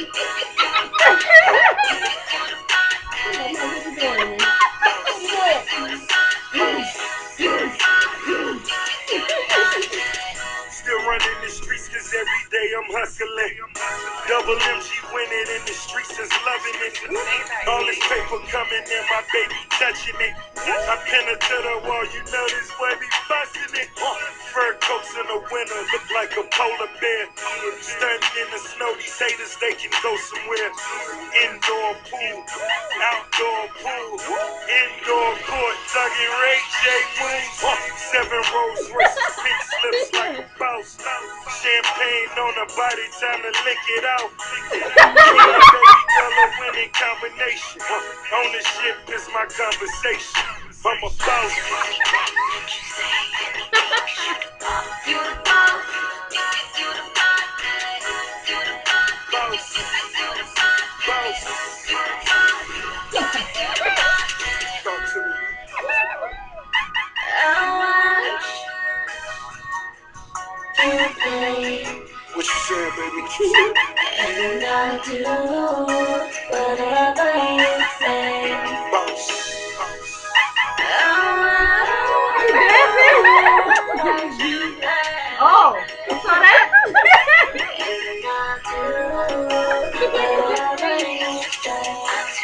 Still running the streets cause every day I'm hustling. Double MG winning in the streets is loving it. All this paper coming in, my baby touching it. I pin her to the wall, you know this boy be busting it. Fur coats in the winter, look like a polar bear. Stunting in the snow, these haters, they can go somewhere. Indoor pool, outdoor pool, indoor court, tugging Ray J moves. 7 Rolls Royces, pink slips like a boss. Champagne on the body, time to lick it out. Baby girl, a winning combination. Ownership is my conversation. I'm a boss. Talk to me. What you saying, baby? What you saying? And I do whatever you say. Boss. Oh, you saw that? And I do whatever you say.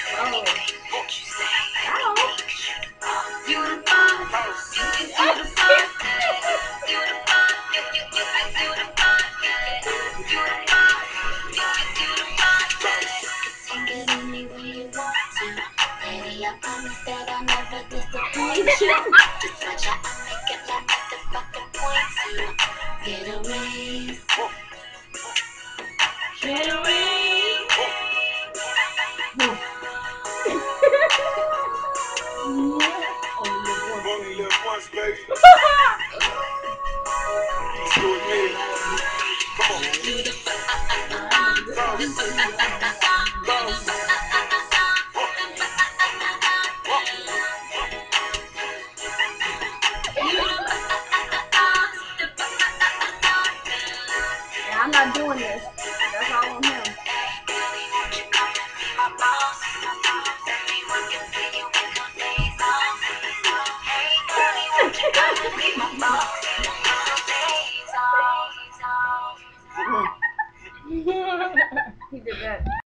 I promise that I'll never disappoint you. Just watch how I make it like at the fucking point to get a ring. Get a ring. Only live once, baby. Let's do it, man. Come on. Boss. Yeah, I'm not doing this. That's all on him. He did that.